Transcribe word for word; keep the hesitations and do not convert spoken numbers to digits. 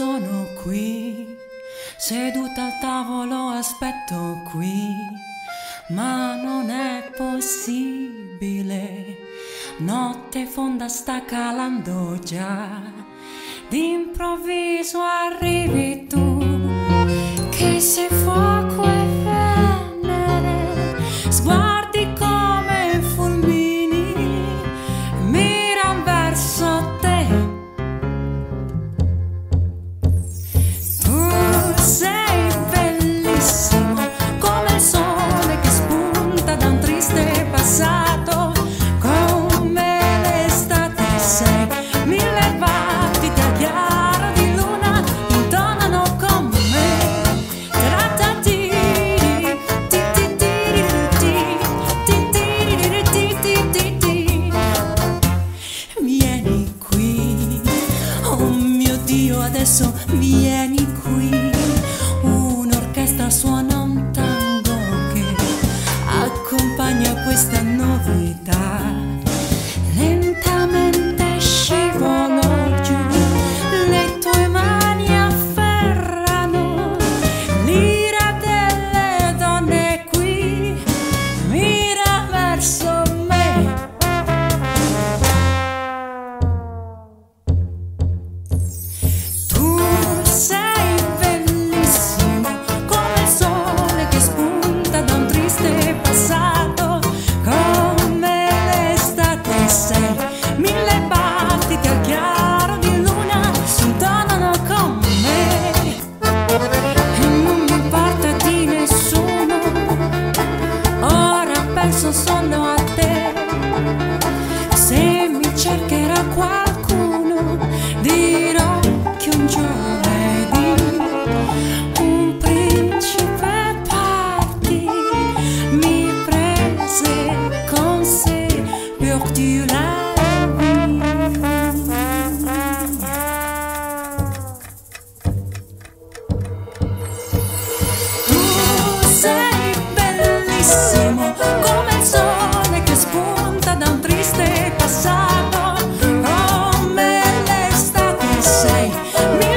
sono qui, seduta al tavolo, aspetto qui, ma non è possibile. Notte fonda sta calando già, d'improvviso arrivi tu, che sei fuoco e Venere, sguardi come fulmini, miran verso te. Tu sei bellissimo come il sole che spunta da un triste passato, come l'estate sei, mille battiti al chiaro di luna intonano con me. Trattati, ti ti ti ti ti ti ti ti. Vieni qui, oh mio Dio, adesso vieni qui. Un'orchestra suona un tango che accompagna questa novità. Lentamente scivolo giù, le tue mani afferrano l'ira delle donne qui, mira verso me. Tu sei bellissimo come il sole che spunta da un triste passato, come l'estate sei, mille battiti al chiaro di luna intonano con me. E non mi importa di nessuno, ora penso solo a te. Se mi cercherà qualcuno, dirò che un giovedì un principe partì, mi prese con sé pour tu la vie. Tu sei bellissimo come il sole che spunta da un triste passato, come l'estate sei,